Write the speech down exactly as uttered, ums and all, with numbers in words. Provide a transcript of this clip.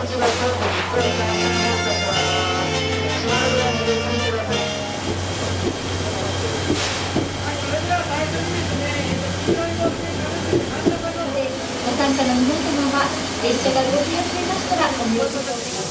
参加の皆様は列車が動き始めましたらお見送り